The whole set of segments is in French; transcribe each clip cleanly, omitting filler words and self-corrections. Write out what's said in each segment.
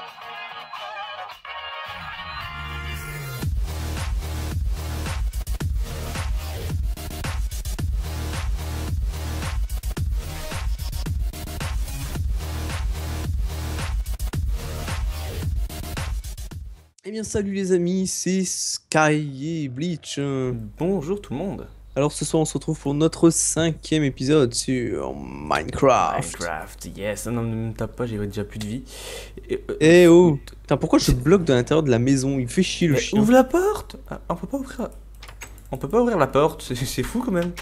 Eh bien salut les amis, c'est Sky et Bleach. Bonjour tout le monde. Alors ce soir on se retrouve pour notre 5e épisode sur Minecraft. Minecraft, yes. Ah non, ne me tape pas, j'ai déjà plus de vie. Eh oh, putain, pourquoi je bloque de l'intérieur de la maison? Il me fait chier le Mais chien. ouvre la porte. Ah, on peut pas ouvrir. On peut pas ouvrir la porte. C'est fou quand même.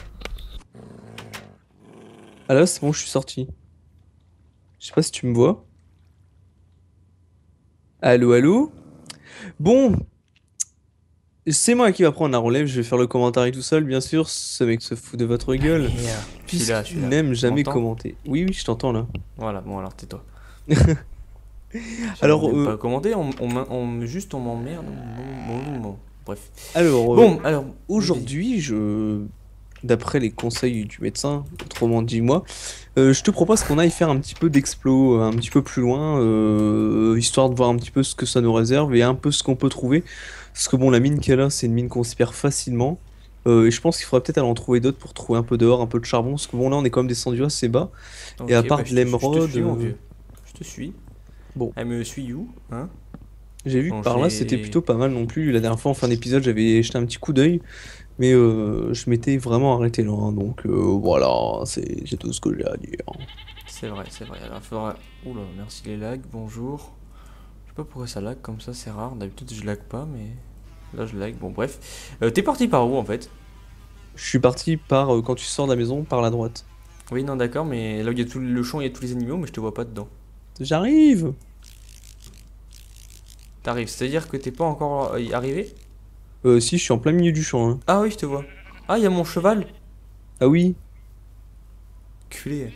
Ah là c'est bon, je suis sorti. Je sais pas si tu me vois. Allô, allô? Bon, c'est moi qui va prendre la relève, je vais faire le commentaire tout seul bien sûr. Ce mec se fout de votre gueule. Allez, je suis là, je suis Puisqu'il là. n'aime Tu jamais m'entends? commenter. Oui, oui, je t'entends là. Voilà, bon alors tais-toi. J'avais Alors, même pas commenté, juste on m'emmerde. Bon. Bref. alors, Bon, alors, oui, vas-y. aujourd'hui, d'après les conseils du médecin, autrement dit moi, je te propose qu'on aille faire un petit peu d'explo, un petit peu plus loin, histoire de voir un petit peu ce que ça nous réserve et un peu ce qu'on peut trouver. Parce que bon, la mine qu'elle a, c'est une mine qu'on se perd facilement. Et je pense qu'il faudrait peut-être aller en trouver d'autres pour trouver un peu d'or, un peu de charbon. Parce que bon, là, on est quand même descendu assez bas. Et à Ok, part bah de je te l'émeraude, suis mon vieux. Je te suis. bon, I me suis you, hein. j'ai vu que Bon, par là, c'était j'ai. plutôt pas mal non plus. La dernière fois, en fin d'épisode, j'avais jeté un petit coup d'œil. Mais je m'étais vraiment arrêté là, hein, donc voilà, c'est tout ce que j'ai à dire. C'est vrai, c'est vrai. Alors, il faudra. Oula, merci les lags, bonjour. Je sais pas pourquoi ça lag comme ça, c'est rare. D'habitude, je lag pas, mais là, je lag. Bon, bref. T'es parti par où en fait? Je suis parti par, quand tu sors de la maison, par la droite. Oui, non, d'accord, mais là où il y a tout le champ, il y a tous les animaux, mais je te vois pas dedans. J'arrive! T'arrives, c'est-à-dire que t'es pas encore arrivé? Si, je suis en plein milieu du champ, hein. Ah oui, je te vois. Ah, il y a mon cheval. Ah oui? Culé.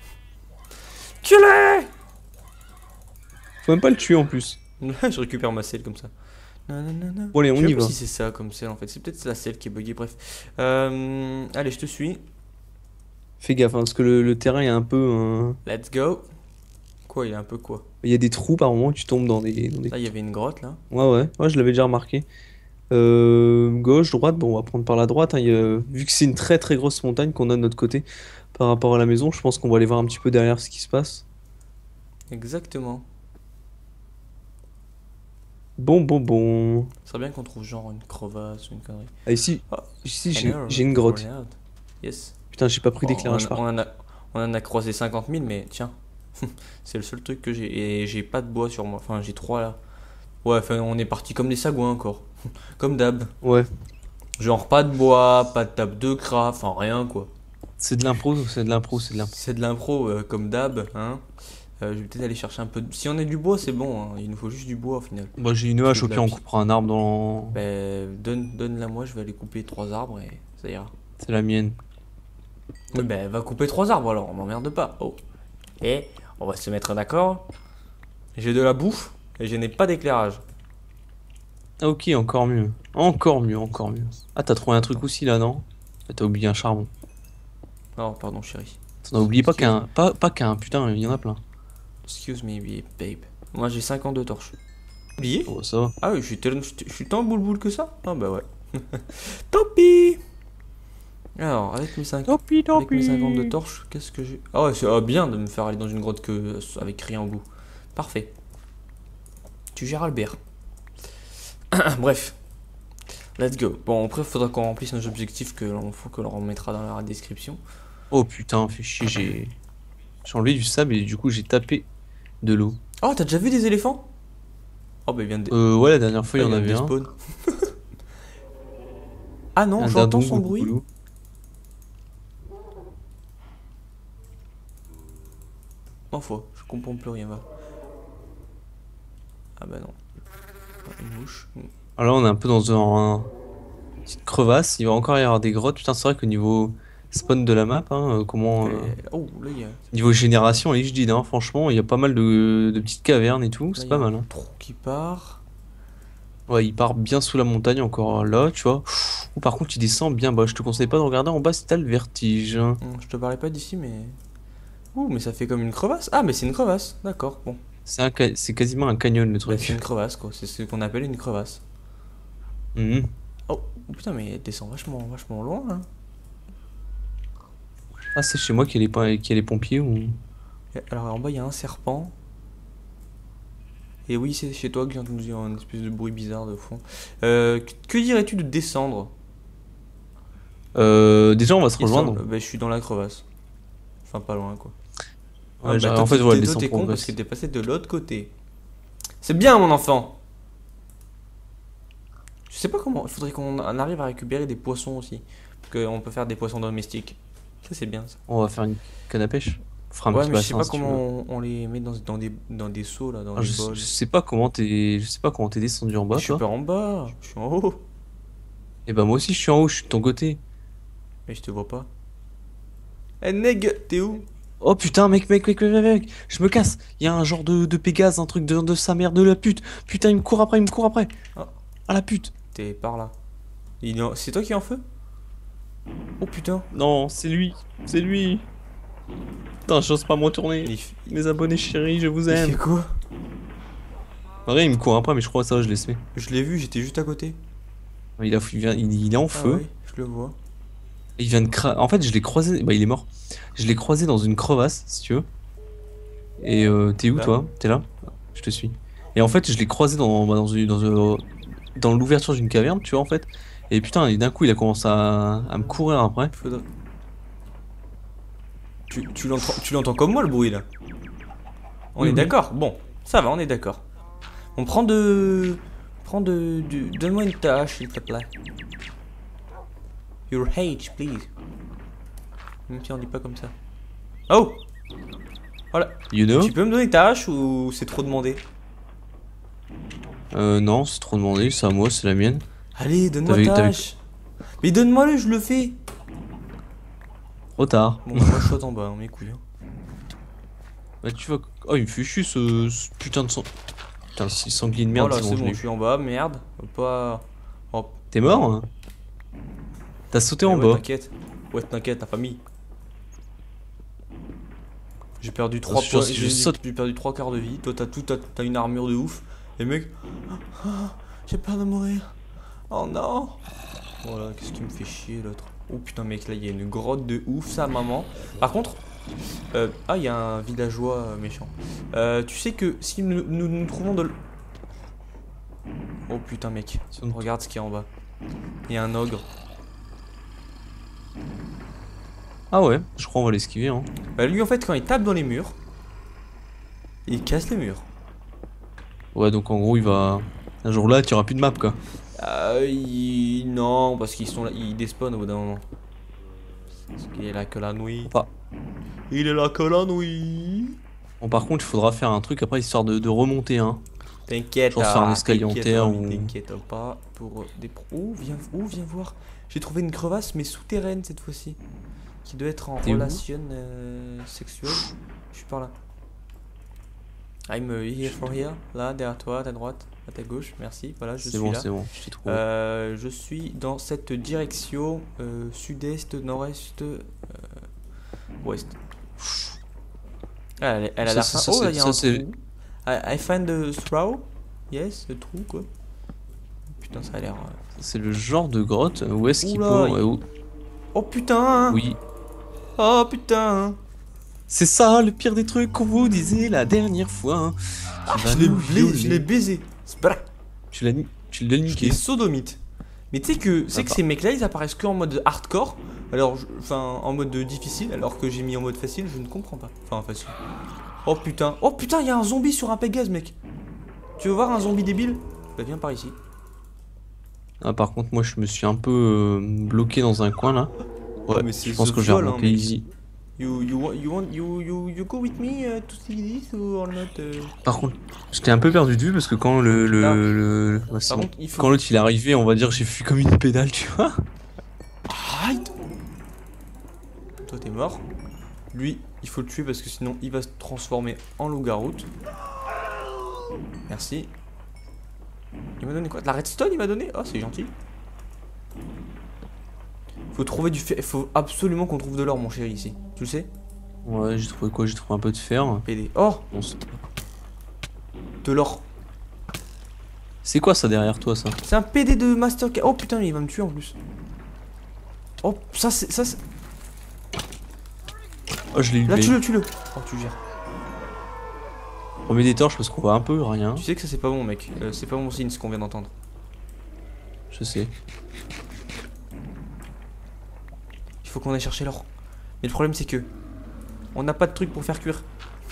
Culé! Faut même pas le tuer en plus. Je récupère ma selle comme ça. Nanana. Bon allez, Je on sais y même pas va. si c'est ça comme selle en fait. C'est peut-être la selle qui est buggée, bref. Allez, je te suis. Fais gaffe, hein, parce que le terrain est un peu... Let's go. Quoi, il y a un peu quoi? Il y a des trous par moment, tu tombes dans des... Là, il y avait une grotte là. Ouais, je l'avais déjà remarqué. Gauche, droite, bon, on va prendre par la droite, hein, vu que c'est une très très grosse montagne qu'on a de notre côté par rapport à la maison, je pense qu'on va aller voir un petit peu derrière ce qui se passe. Exactement. Bon. Ce serait bien qu'on trouve genre une crevasse ou une connerie. Ah, ici, Ah, ici an j'ai arrow, une grotte. grenade. Yes. Putain, j'ai pas pris Bon, d'éclairage par contre. on en a croisé 50 000, mais tiens, c'est le seul truc que j'ai. Et j'ai pas de bois sur moi. Enfin, j'ai 3 là. Ouais, enfin, on est parti comme des sagouins encore. Comme d'hab. Ouais, Genre, pas de bois, pas de table de craft, enfin rien quoi. c'est de l'impro, c'est de l'impro, c'est de l'impro. C'est de l'impro comme d'hab, hein. Je vais peut-être aller chercher un peu de... Si on a du bois, c'est bon, hein. Il nous faut juste du bois au final. Moi j'ai une Parce que hache, au de la pire on pi- coupera un arbre dans... Ben, donne-la moi, je vais aller couper 3 arbres et ça ira. C'est la mienne. Oui, ben, va couper 3 arbres alors, on m'emmerde pas. Oh. Et on va se mettre d'accord. J'ai de la bouffe et je n'ai pas d'éclairage. Ah ok, encore mieux. Encore mieux, encore mieux. Ah, t'as trouvé un truc aussi là, non? Ah, t'as oublié un charbon. Oh, pardon, chérie. T'en as oublié pas Excuse qu'un... me. Pas qu'un, putain, il y en a plein. Excuse me, babe. Moi, j'ai 52 torches. Oublié? Oh, ça va. Ah oui, je suis tant boule que ça? Ah bah ouais. Tant pis! Alors, avec mes 52 Topi. torches, qu'est-ce que j'ai? Ah ouais, c'est bien de me faire aller dans une grotte avec rien au bout. Parfait. Tu gères Albert. Bref, let's go. Bon, après, il faudra qu'on remplisse nos objectifs que l'on remettra dans la description. Oh putain, fais chier, j'ai enlevé du sable et du coup j'ai tapé de l'eau. Oh, t'as déjà vu des éléphants? Oh, bah, il vient de... Ouais, la dernière fois là, il y il en vient de avait un. despawn. Ah non, Un j'entends dindon son bruit. goulou. Enfin, je comprends plus rien, va. Ah bah non. Une mouche. Alors là on est un peu dans une petite crevasse, il va encore y avoir des grottes. Putain, c'est vrai qu'au niveau spawn de la map, hein, Oh, là, niveau génération, elle est HD, hein, franchement, il y a pas mal de petites cavernes et tout, là, c'est il y pas a un mal, hein. trou qui part. Ouais, il part bien sous la montagne, encore là, tu vois. Ou par contre, il descend bien bas. Je te conseille pas de regarder en bas si t'as le vertige, hein. Je te parlais pas d'ici, mais... Ouh, mais ça fait comme une crevasse. Ah, mais c'est une crevasse. D'accord, bon. C'est quasiment un canyon le Bah, c'est truc. une crevasse, quoi. C'est ce qu'on appelle une crevasse. Mhm. Oh putain, mais elle descend vachement loin, hein. Ah, c'est chez moi qu'il y a les pompiers ou. Et alors en bas, il y a un serpent. Et oui, c'est chez toi que j'ai entendu un espèce de bruit bizarre de fond. Que dirais-tu de descendre? Déjà, on va se rejoindre. Bah, je suis dans la crevasse. Enfin, pas loin, quoi. Ah, Ouais, bah, en fait, voilà, elle toi, descend t'es con parce que progresse. t'es passé de l'autre côté. C'est bien, mon enfant! Je sais pas comment. Il faudrait qu'on arrive à récupérer des poissons aussi. Parce qu'on peut faire des poissons domestiques. Ça, c'est bien, ça. On va faire une canne à pêche. On fera un Ouais, petit mais je sais bassin pas si tu comment veux. on les met dans des seaux, là, dans Ah, des je bols. sais pas comment je sais pas comment t'es descendu en Mais bas, je suis toi. pas en bas, je suis en haut. Et bah, moi aussi, je suis en haut, je suis de ton côté. Mais je te vois pas. Eh, neg, t'es où? Oh putain, mec, je me casse. Il y a un genre de Pégase, un truc de sa mère, de la pute. Putain, il me court après. Ah, Ah la pute. t'es par là. C'est toi qui es en feu? Oh putain. Non, c'est lui. Putain, j'ose pas me retourner. Il, f- Mes abonnés chéris, je vous il fait aime. quoi? En vrai, il me court après, mais je crois que ça va, je l'ai fait. Je l'ai vu, j'étais juste à côté. Il est en Ah oui, feu. je le vois. Il vient de En fait, je l'ai croisé. Bah, il est mort. Je l'ai croisé dans une crevasse, si tu veux. Et t'es où Là. toi? T'es là? Je te suis. Et en fait, je l'ai croisé dans l'ouverture d'une caverne, tu vois, en fait. Et putain, et d'un coup, il a commencé à me courir après. Faudrait... Tu l'entends comme moi le bruit là? On Oui, est oui. d'accord? Bon, ça va, on est d'accord. On prend de. Donne-moi une tâche, s'il te plaît. Your age, please. Même si on dit pas comme ça. Oh! Voilà. You know? Tu peux me donner ta hache ou c'est trop demandé? Non, c'est trop demandé, c'est à moi, c'est la mienne. Allez, donne-moi ta T'avais hache. Mais donne-moi-le, je le fais. trop tard. Bon, bah, moi je saute en bas, hein, mes couilles, hein. Bah, tu vas. Oh, il me fait chier ce putain de sang. Putain, ce sanglier de Oh merde, là, c'est bon, c'est je bon, l'ai je eu. suis en bas, merde. Pas. Oh, T'es mort? Hein. T'as sauté mais en ouais, bas. t'inquiète. Ouais, t'inquiète, la famille. J'ai perdu Ah, 3 sûr, points, si je saute. j'ai perdu 3 quarts de vie. Toi, t'as une armure de ouf. Et mec, j'ai peur de mourir. Oh non. Voilà, qu'est-ce qui me fait chier l'autre. Oh putain, mec, là il y a une grotte de ouf, ça, maman. Par contre, ah, il y a un villageois méchant. Tu sais que si nous trouvons de. Oh putain, mec, regarde ce qu'il y a en bas. Il y a un ogre. Ah ouais, je crois on va l'esquiver, hein. Bah, lui, en fait, quand il tape dans les murs, il casse les murs. Ouais, donc en gros, il va. Un jour là, tu auras plus de map, quoi. Non, parce qu'ils sont là, ils despawnent au bout d'un moment. Parce qu'il est là que la nuit. Enfin, Il est là que la nuit. bon, par contre, il faudra faire un truc après, histoire de remonter, hein. T'inquiète, Genre faire un escalier en terre ou. t'inquiète pas pour des viens voir. J'ai trouvé une crevasse mais souterraine cette fois-ci, qui doit être en T'es où? relation sexuelle. Je suis par là. I'm here for here. Là, derrière toi, à ta droite, à ta gauche. Merci. Voilà, je C'est suis bon, là. c'est bon, je t'ai trouvé. Je suis dans cette direction sud-est, nord-est, ouest. Ah, elle a l'air Ça, oh, là, il y a un c'est. trou. I find the throw. Yes, le trou, quoi. Putain, ça a l'air. C'est le genre de grotte où est-ce qu'il peut. Oula, Oh putain! Oui. Oh putain! C'est ça le pire des trucs qu'on vous disait la dernière fois, hein. Qui va nous Je violer. l'ai baisé. Sprat. Tu l'as Je l'ai niqué. sodomite. Mais tu sais que, Ah, ces mecs-là, ils apparaissent que en mode hardcore. Alors, enfin, en mode difficile, alors que j'ai mis en mode facile, je ne comprends pas. Enfin, facile. Oh putain, il y a un zombie sur un Pégase, mec. Tu veux voir un zombie débile? Bah, viens par ici. Ah, par contre, moi je me suis un peu bloqué dans un coin là. Ouais, mais c'est je pense The que j'ai Fall, remonté hein, mec. easy. You go with me to see this or not? Par contre, j'étais un peu perdu de vue parce que quand ouais, c'est Par bon. contre, il faut. Quand l'autre il est arrivé, on va dire j'ai fui comme une pédale, tu vois. Arrête! Toi t'es mort. Lui, il faut le tuer parce que sinon il va se transformer en loup-garou. Merci. Il m'a donné quoi? De la redstone il m'a donné? Oh c'est gentil. Faut trouver du fer. Faut absolument qu'on trouve de l'or mon chéri ici. Tu le sais? Ouais, j'ai trouvé quoi? J'ai trouvé un peu de fer. PD. Oh! Bon, de l'or. C'est quoi ça derrière toi ça? C'est un PD de Master. Oh putain, mais il va me tuer en plus. Oh, ça c'est. Oh, je l'ai eu. Là, tue-le. Oh, tu gères. On met des torches parce qu'on voit un peu rien. Tu sais que ça c'est pas bon, mec. C'est pas bon signe ce qu'on vient d'entendre. Je sais. Il faut qu'on aille chercher l'or. Mais le problème c'est que on n'a pas de truc pour faire cuire.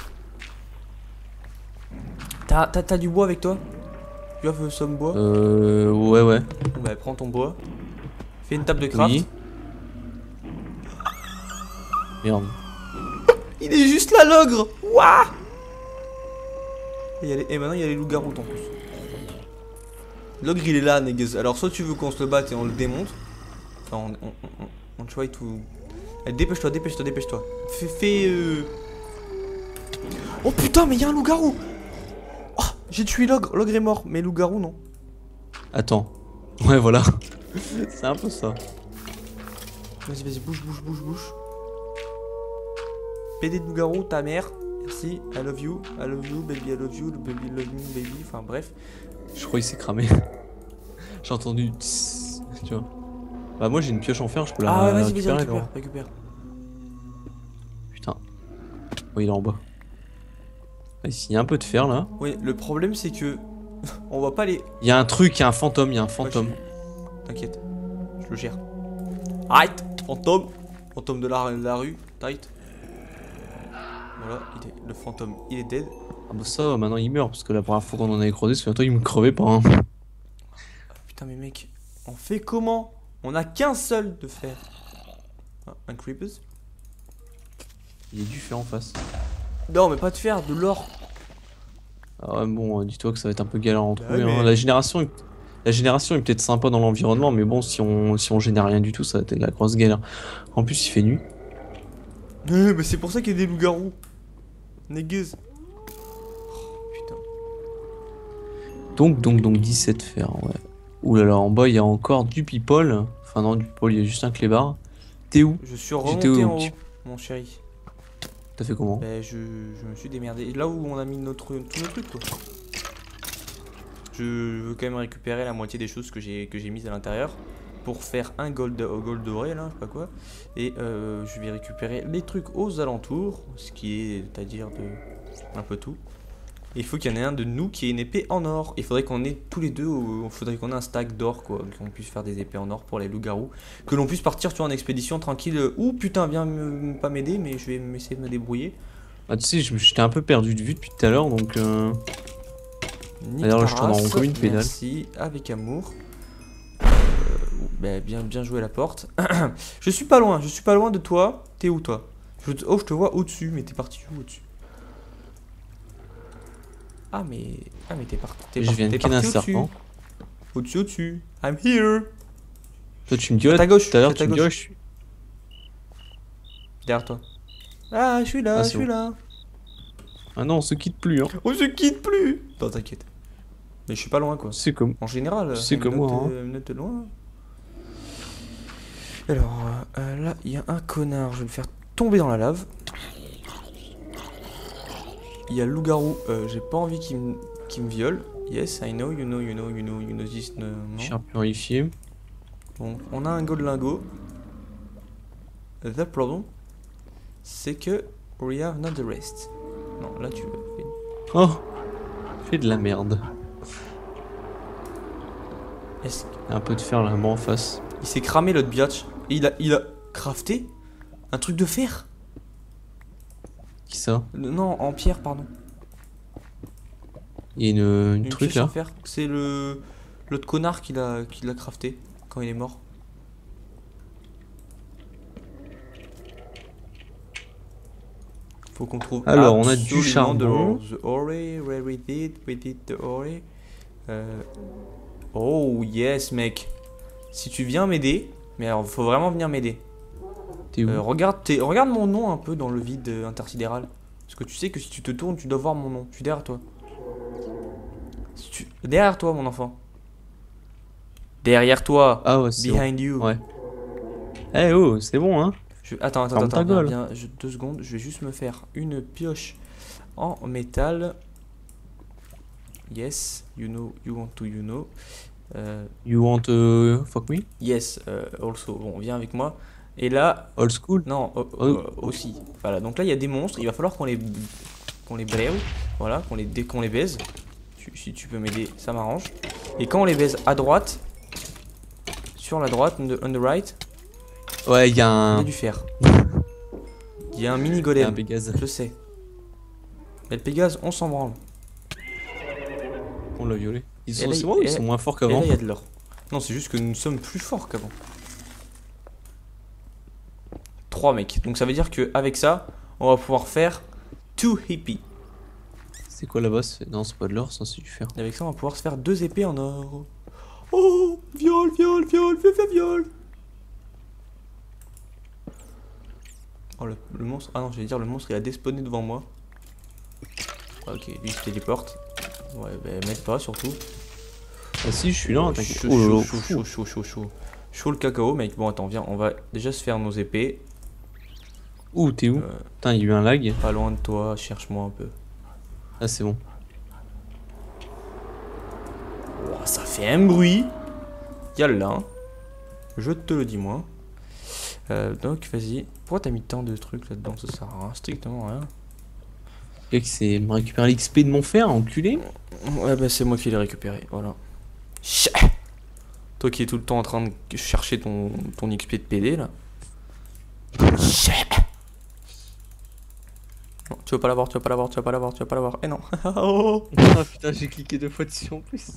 T'as du bois avec toi? Tu as some bois? Ouais. Bon, bah prends ton bois. Fais une table de craft. Oui. Merde. Il est juste là, l'ogre. Wouah. Et maintenant il y a les loups-garous en plus. L'ogre il est là, niggas. Alors soit tu veux qu'on se le batte et on le démonte. Enfin on try tout. Allez, dépêche-toi. Fais. Oh putain, mais il y a un loup-garou. Oh, j'ai tué l'ogre. L'ogre est mort, mais loup-garou non. Attends. Ouais, voilà. C'est un peu ça. Vas-y, bouge. PD de loup-garou, ta mère. Merci, I love you, baby, I love you, baby love me, baby. Enfin bref. Je crois qu'il s'est cramé. J'ai entendu. Tss, tu vois. Bah, moi j'ai une pioche en fer, je peux la Ah ouais, vas-y, récupérer. récupère. Putain. Oh, il est en bas. Ah, ici, il y a un peu de fer là. Oui, le problème c'est que. On va pas les. Il y a un truc, il y a un fantôme, T'inquiète, je le gère. Arrête, fantôme de la rue, tight. Voilà, le fantôme, il est dead. Ah bah ça, maintenant il meurt, parce que la première fois qu'on en avait croisé, souviens-toi, il me crevait pas. Hein. Putain mais mec, on fait comment? On a qu'un seul de fer. Ah, un creepers. Il y a du fer en face. Non mais pas de fer, de l'or. Ah ouais, bon, dis-toi que ça va être un peu galère à en trouver. mais- Hein. La génération est peut-être sympa dans l'environnement, mais bon, si on génère rien du tout, ça va être de la grosse galère. En plus, il fait nuit. Mais c'est pour ça qu'il y a des loups-garous. Négueuse. Oh, putain. Donc 17 fer, ouais. Ouh là là, en bas, il y a encore du people. Enfin non, du people, il y a juste un clébard. T'es où? Je suis remonté en haut, mon chéri. T'as fait comment? Ben, je me suis démerdé. Là où on a mis tous nos trucs, quoi. Je veux quand même récupérer la moitié des choses que j'ai mises à l'intérieur pour faire un gold doré, là, je sais pas quoi. Et je vais récupérer les trucs aux alentours, ce qui est, c'est-à-dire un peu tout. Et il faut qu'il y en ait un de nous qui ait une épée en or. Il faudrait qu'on ait tous les deux, il faudrait qu'on ait un stack d'or, quoi, qu'on puisse faire des épées en or pour les loups-garous. Que l'on puisse partir, tu vois, en expédition tranquille. Ouh putain, viens pas m'aider, mais je vais essayer de me débrouiller. Ah, tu sais, j'étais un peu perdu de vue depuis tout à l'heure, donc... D'ailleurs, je tourne en rond comme une pédale. Merci, avec amour. Bah, bien joué la porte. Je suis pas loin de toi. T'es où toi? Oh, je te vois au-dessus, mais t'es parti où au-dessus? Ah mais t'es parti. Je viens de ken un serpent. Au-dessus. I'm here. Toi, tu me dis, ouais, à gauche. tout à l'heure, tu me dis, ouais, je suis... Derrière toi. Ah, je suis là, Ah, bon. Ah non, on se quitte plus, hein. On se quitte plus. Non, t'inquiète. Mais je suis pas loin, quoi. C'est comme... En général, c'est comme moi, hein. Note loin. Alors, là, il y a un connard. Je vais le faire tomber dans la lave. Il y a le loup-garou. J'ai pas envie qu'il me viole. Yes, I know, you know this. Non. Chair purifié. Bon, on a un gold lingot. The problem, c'est que we have not the rest. Non, là tu veux. Oh, fais de la merde. Est-ce Un peu de fer là, en face. il s'est cramé l'autre biatch. Il a crafté un truc de fer. Qui ça? Non, en pierre, pardon. Il y a une truc pièce là. en fer. C'est l'autre connard qui l'a crafté quand il est mort. Faut qu'on trouve. Alors, on a du absolument charbon. The ore, where we did the ore. Oh yes, mec. Si tu viens m'aider, mais alors faut vraiment venir m'aider. T'es où? Regarde mon nom un peu dans le vide intersidéral. Parce que tu sais que si tu te tournes, tu dois voir mon nom. Je suis derrière toi. Derrière toi, mon enfant. Derrière toi. Ah ouais, c'est Behind you. Ouais. Eh oh, c'est bon, hein. Attends, Ferme ta gueule. 2 secondes. Je vais juste me faire une pioche en métal. Yes, you want to, You want fuck me? yes, also. Bon, viens avec moi. Et là, Old school? non, aussi. Voilà, donc là, il y a des monstres. Il va falloir qu'on les brève. Voilà, qu'on les baise. Si tu peux m'aider, ça m'arrange. Et quand on les baise à droite, sur la droite, on the right, Ouais, il y a il y un. a du fer. Il y a un mini Il y a golem. un Pégase. Je sais. Mais le Pégase, on s'en branle. On l'a violé. Et C'est là, moi ou et ils là- sont moins forts Et là, qu'avant? il y a de l'or. Non, c'est juste que nous sommes plus forts qu'avant. 3 mecs. Donc ça veut dire qu'avec ça, on va pouvoir faire 2 hippies. C'est quoi là-bas? Non, c'est pas de l'or, ça c'est du fer. Et avec ça, on va pouvoir se faire 2 épées en or. Oh, viol, viol, viol, viol, viol, viol. Oh, le monstre. Ah non, j'allais dire, le monstre il a despawné devant moi. Ok, lui il se téléporte. Ouais, bah, m'aide pas surtout. Ah si, je suis là, t'inquiète. Chaud, Oh là là. chaud, chaud, chaud, chaud, chaud. Chaud le cacao, mec. Bon, attends, viens, on va déjà se faire nos épées. Ouh, t'es où? Putain, il y a eu un lag. Pas loin de toi, cherche-moi un peu. Ah, c'est bon. Oh, ça fait un bruit. Yallah. Hein. Je te le dis, moi. Donc, vas-y. Pourquoi t'as mis tant de trucs là-dedans? Ça sert à rien, strictement rien. Le mec, c'est me récupérer l'XP de mon fer, enculé. Ouais, bah, c'est moi qui l'ai récupéré. Voilà. Chais. Toi qui es tout le temps en train de chercher ton XP de PD là. Chais. Non, tu veux pas l'avoir, tu veux pas l'avoir, tu veux pas l'avoir, tu veux pas l'avoir. Eh non. Ah putain, j'ai cliqué 2 fois dessus en plus.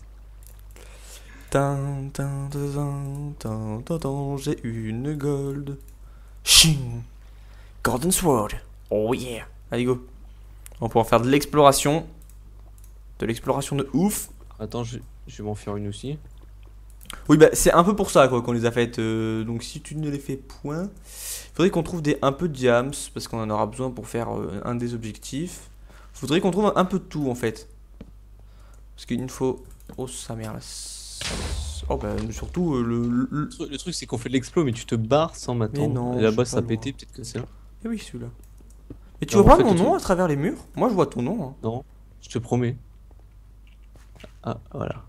Tin, tin, tin, tin, tin, tin, j'ai une gold. Ching. Golden Sword. Oh yeah. Allez go. On va pouvoir faire de l'exploration. De l'exploration de ouf. Attends, je vais m'en faire une aussi. Oui bah c'est un peu pour ça quoi qu'on les a faites. Donc si tu ne les fais point, il faudrait qu'on trouve un peu de diams parce qu'on en aura besoin pour faire un des objectifs. Faudrait qu'on trouve un peu de tout en fait. Parce qu'il nous faut... Oh sa mère là. Oh bah surtout Le truc, c'est qu'on fait de l'explo, mais tu te barres sans Mais m'attendre. non, Et là-bas, je suis ça pas a pété, loin. peut-être que c'est là. Eh oui celui-là. Et tu Alors, vois en pas fait, mon le nom truc- à travers les murs? Moi je vois ton nom. Hein. Non, je te promets. Ah, voilà.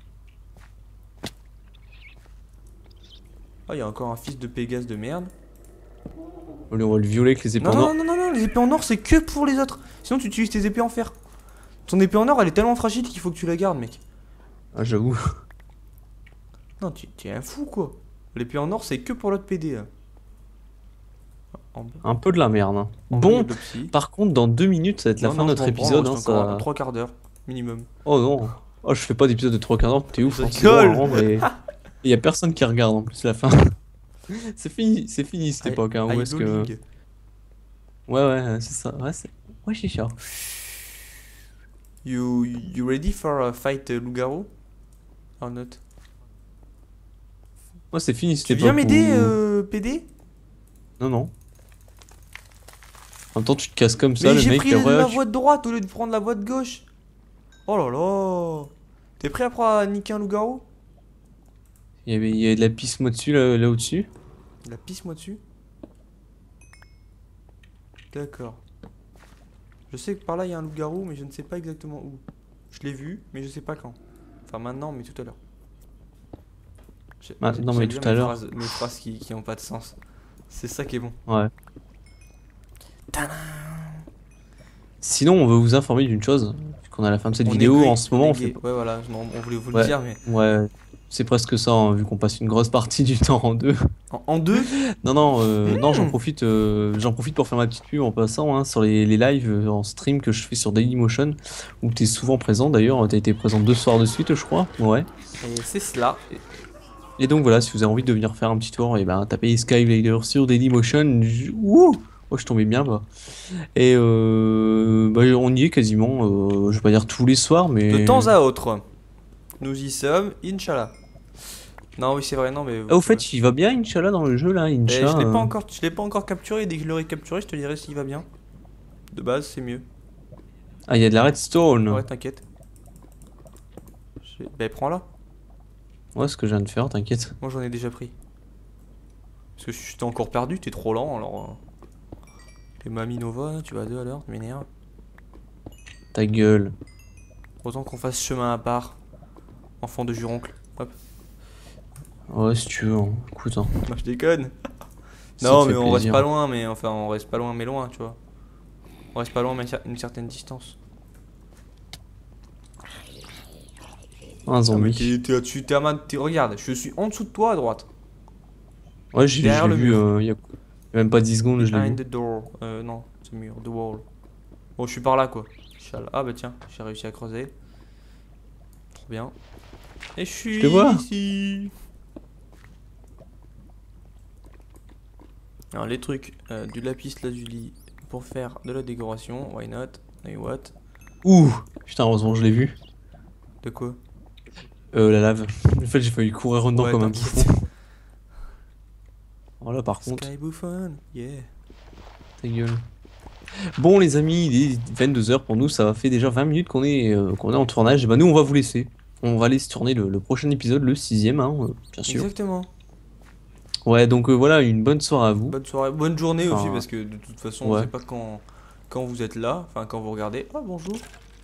Ah il y a encore un fils de Pégase de merde. Allez, on va le violer avec les épées Non en or. non non non non, les épées en or c'est que pour les autres. Sinon tu utilises tes épées en fer. Ton épée en or elle est tellement fragile qu'il faut que tu la gardes mec. Ah, j'avoue. Non, tu es un fou quoi. L'épée en or, c'est que pour l'autre PD. Là. En bas. Un peu de la merde. Hein. En bas, il y a Bon, de l'opsie. par contre, dans 2 minutes, ça va être la Non, fin non, de notre je m'en branle, épisode. il Hein, reste encore ça... 3 quarts d'heure minimum. Oh non. Oh, je fais pas d'épisode de 3 quarts d'heure, t'es ouf. Je Hein, c'est bon, rigole. vraiment, mais... Il y a personne qui regarde en plus la fin. C'est fini cette époque. Hein, où est-ce Idle que... League. Ouais, c'est ça. Ouais, c'est... Ouais, chicha. You ready for a fight loup-garou? Or not? Moi, c'est fini cette Tu époque. viens m'aider, où- PD? Non, non. En même temps, tu te casses comme ça, Mais le j'ai mec. pris après, la tu- voie de droite au lieu de prendre la voie de gauche. Oh là là. T'es prêt à niquer un loup-garou? il y avait de la pisse moi dessus, là au-dessus. La pisse moi dessus. D'accord. Je sais que par là il y a un loup-garou, mais je ne sais pas exactement où. Je l'ai vu, mais je sais pas quand. Enfin maintenant, mais tout à l'heure. Maintenant, J'aime mais bien tout à l'heure. mes phrases qui ont pas de sens. C'est ça qui est bon. Ouais. Sinon, on veut vous informer d'une chose. Qu'on a à la fin de cette vidéo, en ce moment, on fait. Ouais, voilà, on voulait vous le Ouais. dire, mais. Ouais. C'est presque ça, hein, vu qu'on passe une grosse partie du temps en deux. En deux? Non, j'en profite pour faire ma petite pub en passant hein, sur les lives en stream que je fais sur Dailymotion, où t'es souvent présent d'ailleurs, t'as été présent 2 soirs de suite, je crois. Ouais. Et c'est cela. Et donc voilà, si vous avez envie de venir faire un petit tour, et ben tapez Skylader sur Dailymotion. Wouh! Oh, je tombais bien, bah. Et bah, on y est quasiment, je vais pas dire tous les soirs, mais. De temps à autre. Nous y sommes, Inch'Allah. Non, oui, c'est vrai, non, mais. Ah, au fait, il va bien, Inch'Allah, dans le jeu là, Eh, Inch'Allah. je l'ai pas encore capturé. Dès que je l'aurai capturé, je te dirai s'il va bien. De base, c'est mieux. Ah, il y a de la redstone. Ouais, t'inquiète. Ben, prends-la. Ouais, ce que je viens de faire, t'inquiète. Moi, j'en ai déjà pris. Parce que je t'ai encore perdu, t'es trop lent, alors. Les Mami Nova, tu vas à 2 à l'heure, tu m'énerves. Ta gueule. Autant qu'on fasse chemin à part. Enfant de juroncle. Hop. Ouais, si tu veux, hein. Écoute, hein. Non, je déconne. Ça Non, te mais fait on reste plaisir. pas loin, mais enfin, on reste pas loin, mais loin, tu vois. On reste pas loin, mais une certaine distance. Un Ah, mais zombie. t'es au-dessus, regarde, je suis en dessous de toi à droite. Ouais, je Derrière l'ai le vu, mur. il y a même pas 10 secondes, je l'ai Behind vu. the door. Non, c'est mur, the wall. Bon, je suis par là, quoi. Ah, bah tiens, j'ai réussi à creuser. Trop bien. Et je Je te suis vois. ici. Alors, les trucs, du lapis lazuli pour faire de la décoration. Why not? Et what? Ouh! Putain, heureusement, je l'ai vu. De quoi? La lave. En fait, j'ai failli courir dedans Ouais, comme un bouffon. t'inquiète. Voilà, par contre, Sky Bouffon, yeah. ta gueule. Bon, les amis, il est 22 h pour nous. Ça fait déjà 20 minutes qu'on est en tournage. Et bah, nous, on va vous laisser. On va aller se tourner le prochain épisode, le sixième, hein, bien sûr. Exactement. Ouais, donc voilà, une bonne soirée à vous. Bonne soirée, bonne journée aussi, Enfin, parce que de toute façon, on ouais. sait pas quand vous êtes là, enfin quand vous regardez. Ah, bonjour.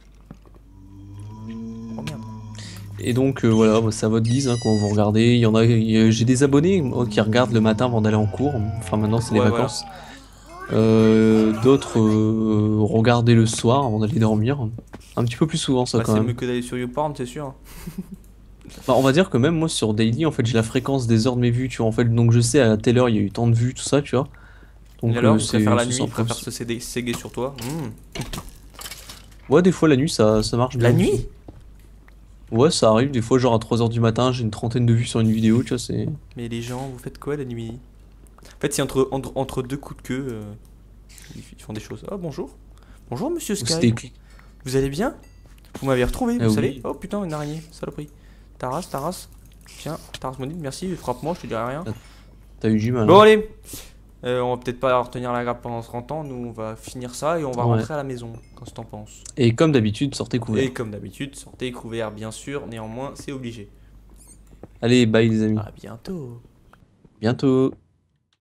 Oh merde. Et donc voilà, bah, c'est à votre guise hein, quand vous regardez. J'ai des abonnés moi, qui regardent le matin avant d'aller en cours. Enfin maintenant c'est les Ouais, voilà. vacances. D'autres regarder le soir avant d'aller dormir. Un petit peu plus souvent ça Bah, quand c'est même. mieux que d'aller sur YouPorn, c'est sûr. Bah, on va dire que même moi sur Daily en fait j'ai la fréquence des heures de mes vues tu vois en fait donc je sais à telle heure il y a eu tant de vues tout ça tu vois. Et Donc alors, il préfère la c'est nuit, il sympa préfère aussi. se séguer sur toi. Ouais des fois la nuit ça marche bien La aussi. nuit? Ouais ça arrive des fois genre à 3 h du matin j'ai une trentaine de vues sur une vidéo tu vois c'est. Mais les gens, vous faites quoi la nuit? En fait, c'est entre deux coups de queue, ils font des choses. Ah, bonjour. Bonjour, monsieur Ou c'était Sky. Vous allez bien? Vous m'avez retrouvé, Ah vous savez? oui. Oh putain, une araignée, saloperie. Taras. Tiens, Taras Monide, merci, frappe-moi, je te dirai rien. T'as eu du mal Bon, hein. allez, on va peut-être pas retenir la grappe pendant 30 ans, nous on va finir ça et on va Ouais. rentrer à la maison, quand tu t'en penses. Et comme d'habitude sortez couverts. Et comme d'habitude, sortez couverts bien sûr, néanmoins c'est obligé. Allez bye les amis. À bientôt. Bientôt.